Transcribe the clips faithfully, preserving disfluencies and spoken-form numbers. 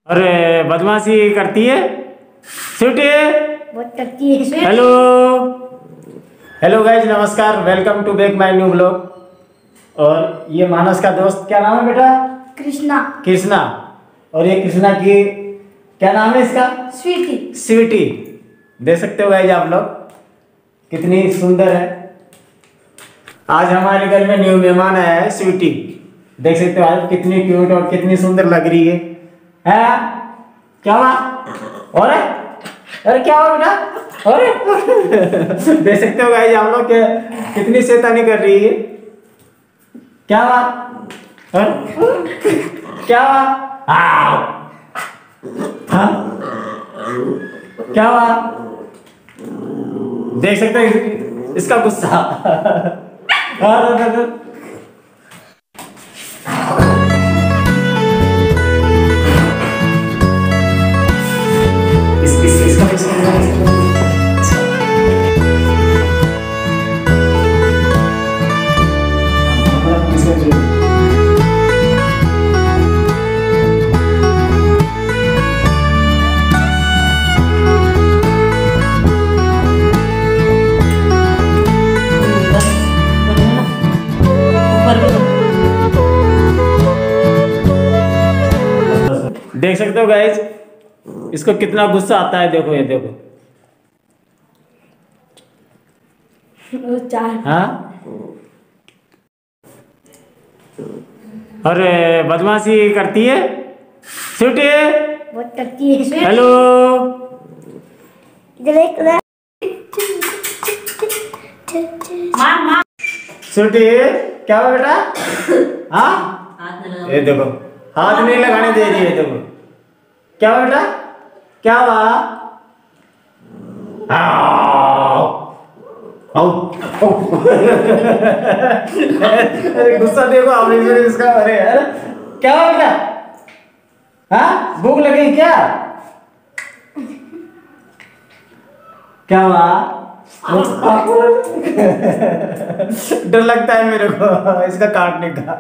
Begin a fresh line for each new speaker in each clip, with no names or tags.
अरे बदमाशी करती है स्वीटी,
बहुत करती है।
हेलो हेलो गाइज, नमस्कार, welcome to back my new blog. और ये मानस का दोस्त, क्या नाम है बेटा?
कृष्णा।
कृष्णा। और ये कृष्णा की क्या नाम है इसका?
स्वीटी।
स्वीटी। देख सकते हो गाइज आप लोग, कितनी सुंदर है। आज हमारे घर में न्यू मेहमान आया है स्वीटी। देख सकते हो आप कितनी क्यूट और कितनी सुंदर लग रही है। हैं? क्या हुआ? और है? अरे क्या हुआ बेटा? अरे देख सकते हो गाइस आप लोग के कितनी शैतानी कर रही है। क्या हुआ? क्या हुआ? हाँ? क्या हुआ? देख सकते हो इसका गुस्सा। देख सकते हो गाइस इसको कितना गुस्सा आता है। देखो ये देखो। हाँ? अरे बदमाशी करती है स्वीटी,
बहुत करती है।
हेलो स्वीटी, क्या हुआ बेटा? हाँ? ये देखो हाथ नहीं लगाने दे रही है। देखो क्या हुआ बेटा? क्या हुआ? अरे गुस्सा देखो आपने इसका। अरे यार क्या हुआ बेटा? हाँ, भूख लगी क्या? क्या हुआ? डर लगता है मेरे को इसका काटने का।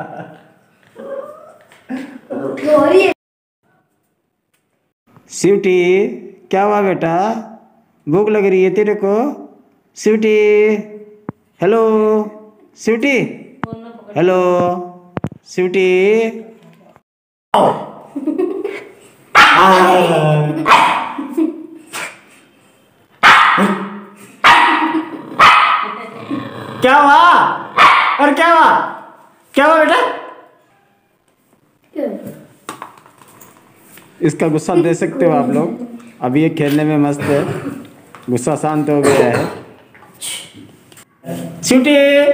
स्वीटी, क्या हुआ बेटा? भूख लग रही है तेरे को? Sweetie, hello sweetie, hello sweetie. क्या हुआ? और क्या हुआ? क्या हुआ बेटा? इसका गुस्सा देख सकते हो आप लोग। अभी ये खेलने में मस्त है, गुस्सा शांत हो गया है। स्वीटी,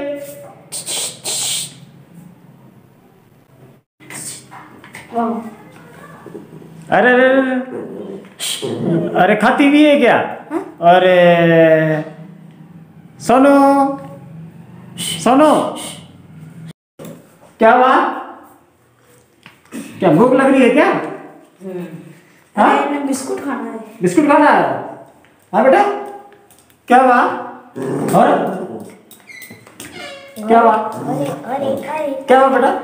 अरे अरे अरे खाती भी है क्या? अरे सोनू, सोनू, क्या हुआ? क्या भूख लग रही है क्या?
हाँ? बिस्कुट खाना है।
बिस्कुट खाना है? हाँ बेटा, क्या हुआ? और क्या हुआ?
अरे अरे अरे
क्या हुआ बेटा?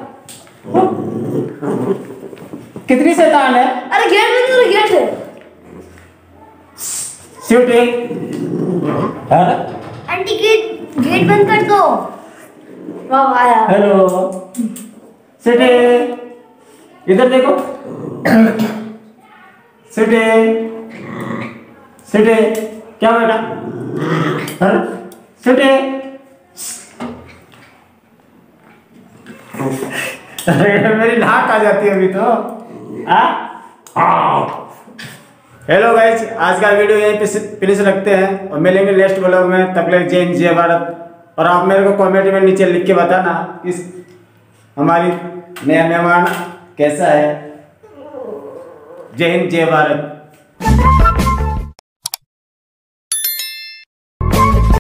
कितनी शैतान है?
अरे गेट बंद करो, गेट है।
स्वीटी,
आंटी गेट गेट बंद कर दो। वाह आया।
हेलो स्वीटी, इधर देखो। स्वीटी, स्वीटी, क्या बेटा? स्वीटी, अरे मेरी नाक आ जाती है अभी तो। हेलो गाइस, आज का वीडियो यहीं पे फिनिश रखते हैं और मिलेंगे नेक्स्ट ब्लॉग में। तब तक जय हिंद जय भारत। और आप मेरे को कमेंट में नीचे लिख के बताना इस हमारी नया मेहमान कैसा है। जय हिंद जय भारत।